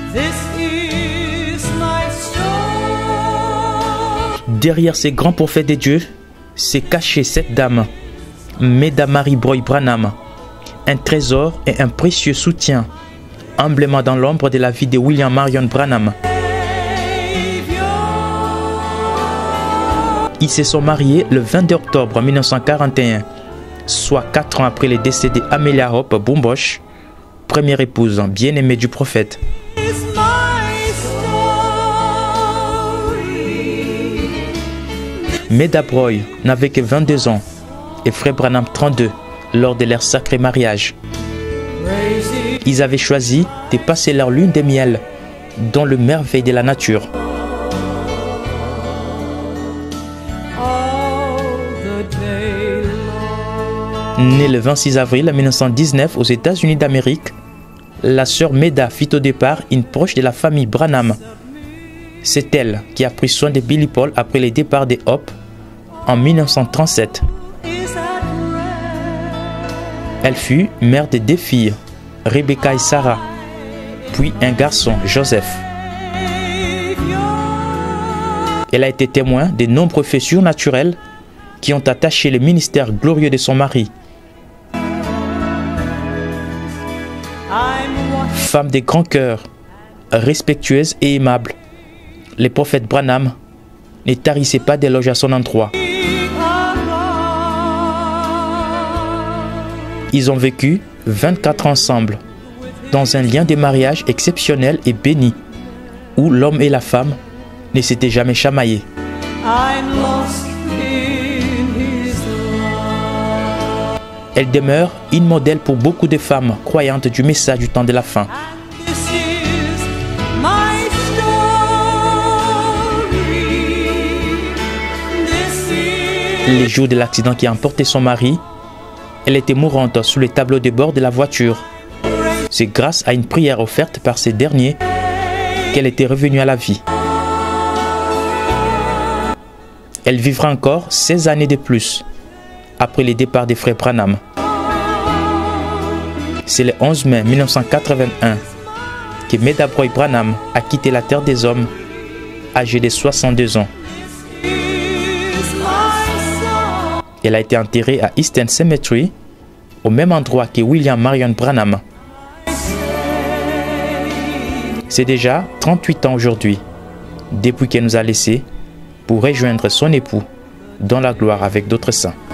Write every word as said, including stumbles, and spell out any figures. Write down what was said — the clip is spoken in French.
Derrière ces grands prophètes de Dieu, s'est cachée cette dame, Meda Mary Broy Branham, un trésor et un précieux soutien, emblématique dans l'ombre de la vie de William Marion Branham. Ils se sont mariés le vingt-deux octobre mille neuf cent quarante et un, soit quatre ans après le décès d'Amelia Hope Bumbosh, première épouse bien-aimée du prophète. Meda Broy n'avait que vingt-deux ans et Frère Branham trente-deux lors de leur sacré mariage. Ils avaient choisi de passer leur lune de miel dans le merveille de la nature. Née le vingt-six avril mille neuf cent dix-neuf aux États-Unis d'Amérique, la sœur Meda fit au départ une proche de la famille Branham. C'est elle qui a pris soin de Billy Paul après le départ de Hope en mille neuf cent trente-sept. Elle fut mère de deux filles, Rebecca et Sarah, puis un garçon, Joseph. Elle a été témoin de nombreux faits surnaturels qui ont attaché le ministère glorieux de son mari. Femme de grand cœur, respectueuse et aimable, le prophète Branham ne tarissait pas d'éloges à son endroit. Ils ont vécu vingt-quatre ans ensemble, dans un lien de mariage exceptionnel et béni, où l'homme et la femme ne s'étaient jamais chamaillés. Elle demeure une modèle pour beaucoup de femmes croyantes du message du temps de la fin. Les jours de l'accident qui a emporté son mari, elle était mourante sous le tableau de bord de la voiture. C'est grâce à une prière offerte par ces derniers qu'elle était revenue à la vie. Elle vivra encore seize années de plus après le départ des frères Branham. C'est le onze mai mille neuf cent quatre-vingt-un que Meda Broy Branham a quitté la terre des hommes, âgée de soixante-deux ans. Elle a été enterrée à Eastern Cemetery, au même endroit que William Marion Branham. C'est déjà trente-huit ans aujourd'hui, depuis qu'elle nous a laissés pour rejoindre son époux dans la gloire avec d'autres saints.